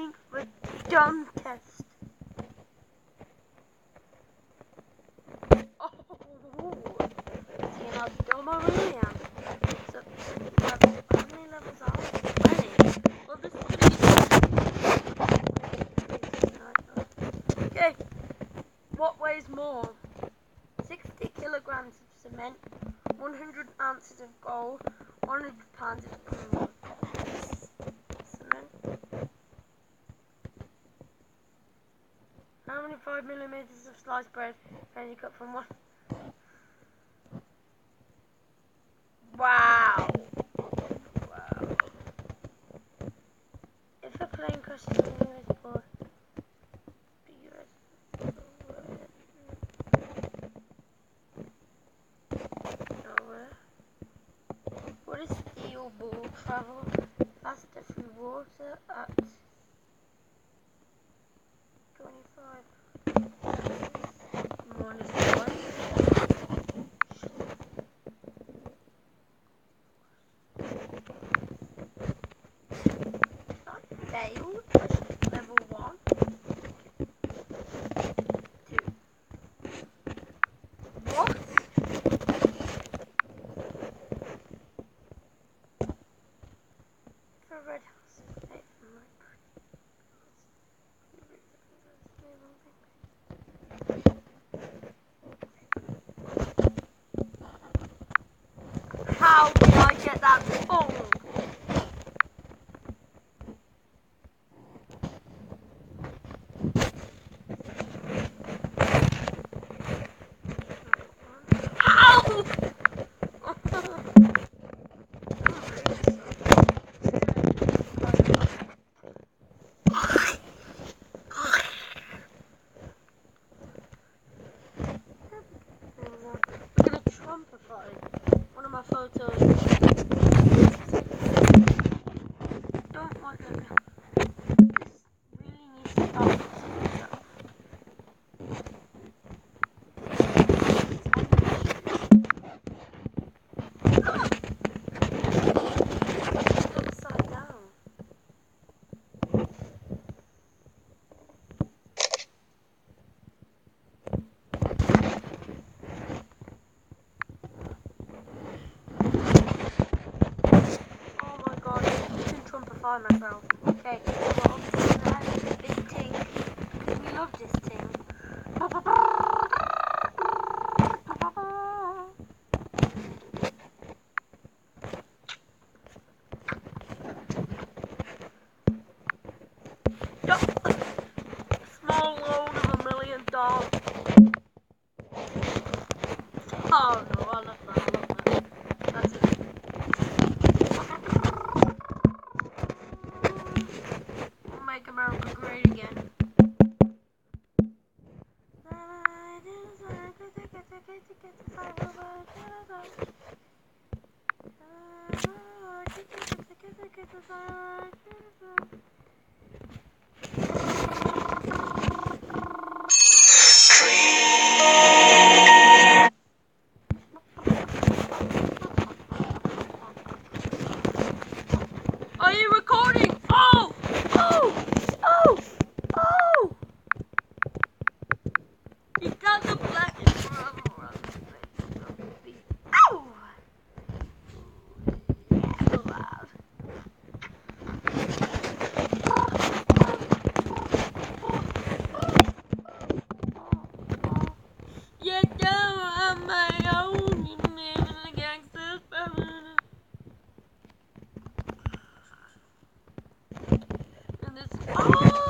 training for dumb test. Oh, seeing how dumb I really am. So, how many levels are there? 20. Well, this is gonna be okay. What weighs more? 60 kilograms of cement, 100 ounces of gold, 100 pounds of cement. How many 5mm of sliced bread can you cut from one? Wow. Wow. If a plane crashes in the US port, the US nowhere. What is steel ball travel faster through water at 25 minus 1? That failed. Level 1. 2. What? The red house. How did I get that wrong? How? We're gonna Trumpify one of my photos. Don't want them. This really needs to stop. Upside down. Oh my god, I can Trumpify myself. Okay, well, obviously I have this thing. We love this thing. Small loan of $1 million. Oh no, I love that. That's it. Make America great again. Are you recording? Oh! Oh! Oh! Oh! You got the black and ow! So loud. You don't have my own, you live in a gangster's family. And this, oh!